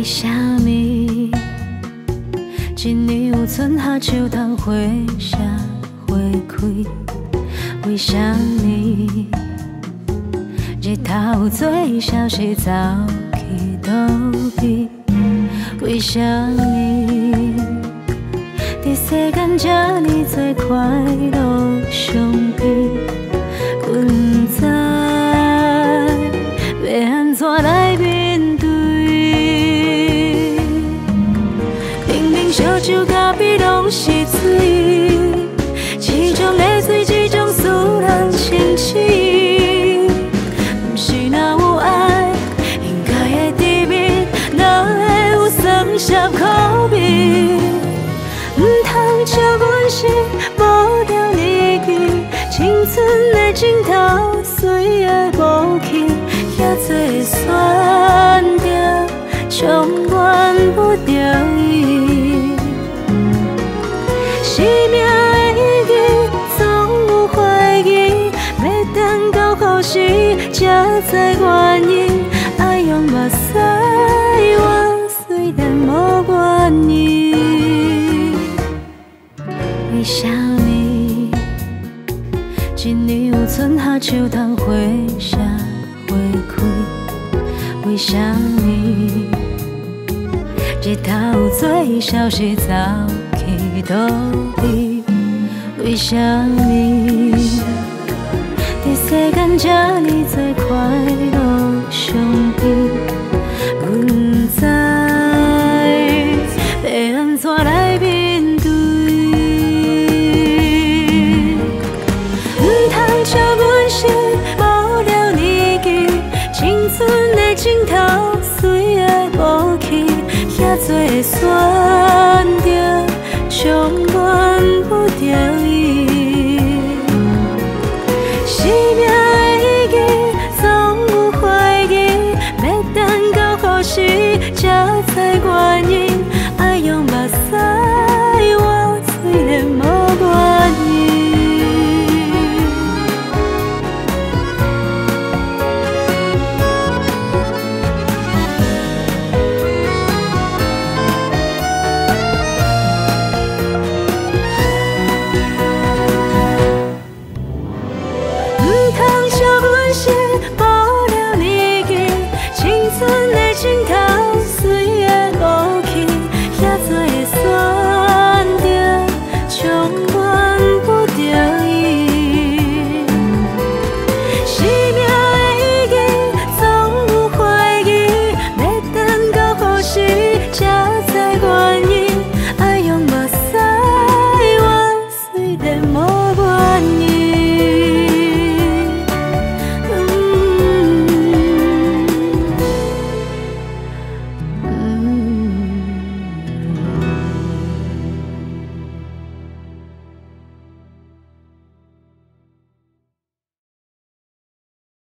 啥物？一年有春夏秋冬花谢花开，为啥物？日头最消息走去倒去？为啥物？在世间这呢多快乐相比，阮不知要安怎来面对。明明烧酒咖啡拢是水，一种的水，一种使人生气。不是若有爱，应该会甜蜜，哪会有酸涩口味？唔通笑阮是无聊年纪，青春的尽头水的无去，遐多选择，充满不得已。生命的意义总有怀疑，要等到何时才知原因？爱用目屎我虽然无愿意。为啥物？一年有春夏秋冬花谢花开？为啥物？日头最消息走去倒去？为啥物？在世间这呢多快乐相比，阮不知要安怎来面对。笑阮是无聊年纪，青春的尽头水的无去，遐多选择，充